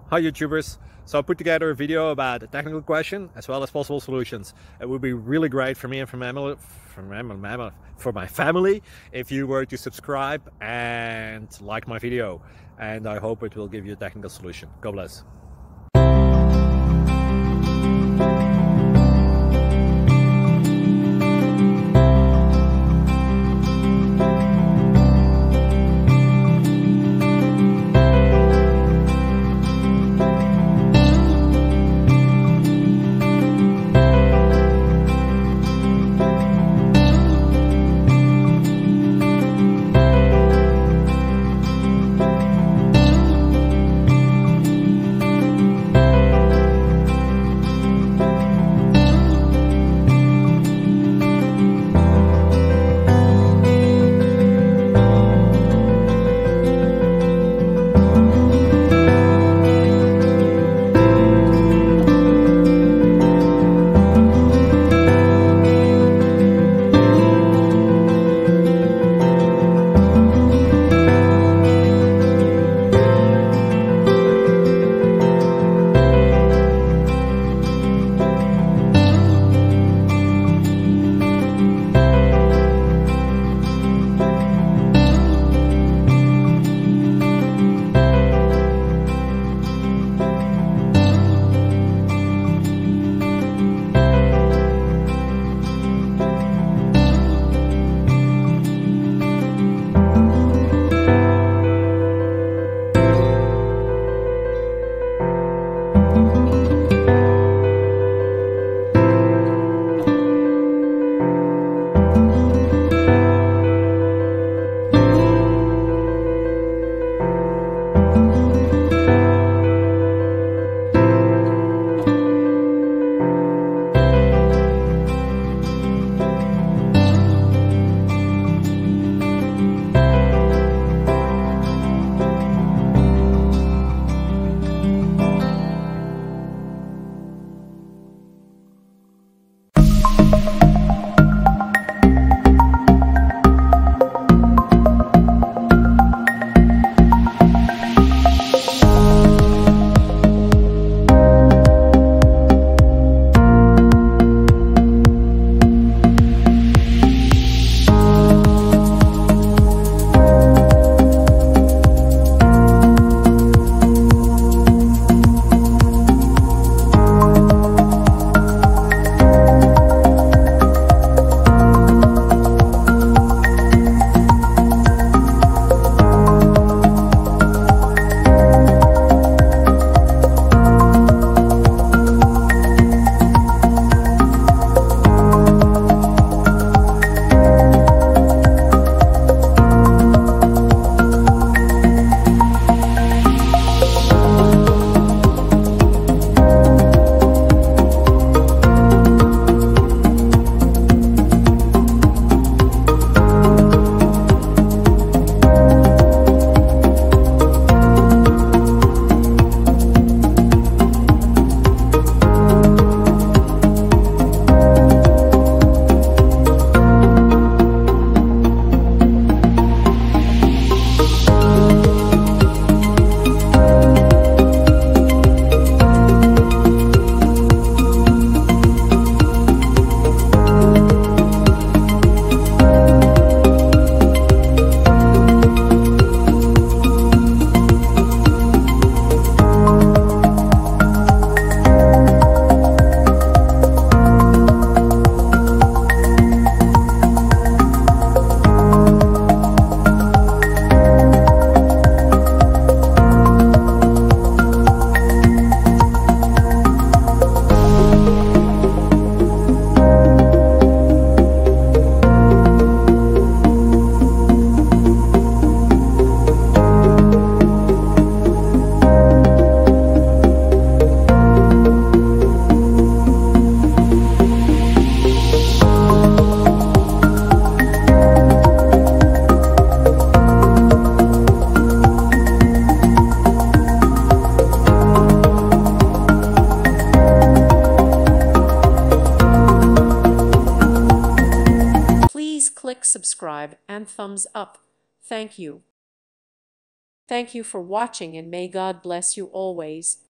Hi YouTubers. So I put together a video about a technical question as well as possible solutions. It would be really great for me and for my family if you were to subscribe and like my video, and I hope it will give you a technical solution. God bless. Click subscribe and thumbs up. Thank you. Thank you for watching, and may God bless you always.